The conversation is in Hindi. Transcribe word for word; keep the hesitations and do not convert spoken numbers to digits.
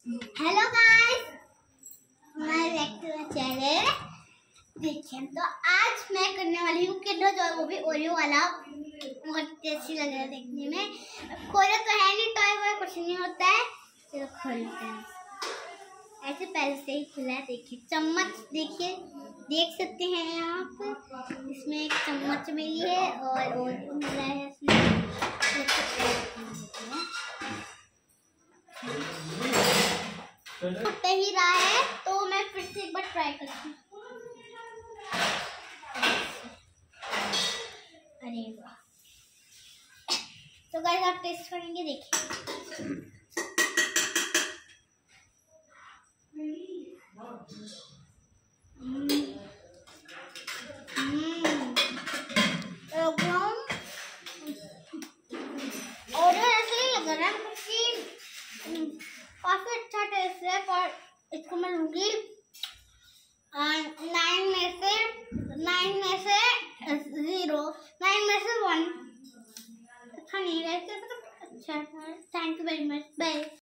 हेलो गाइस, हमारे बैक टू द चैनल। देखिए, तो आज मैं करने वाली हूँ किंडर जॉय, वो भी ओरियो वाला। बहुत टेस्टी लग रहा है देखने में। खोला तो है नहीं, टॉय वॉय कुछ नहीं होता है। चलो खोलते हैं। ऐसे पहले से ही खुला है। देखिए चम्मच, देखिए देख सकते हैं आप, इसमें एक चम्मच मिली है और ओरियो मिला है इसमें। फट ही रहा है, तो मैं फिर से एक बार ट्राई करती हूँ। अरे वाह! तो गाइस आप टेस्ट करेंगे, देखिए। और ऐसे ही लग रहा है क्योंकि काफी अच्छा टेस्ट है। पर इसको मैं लूंगी नाइन में से नाइन में से जीरो नाइन में से वन। अच्छा नहीं, वैसे तो अच्छा था। Thank you very much, bye.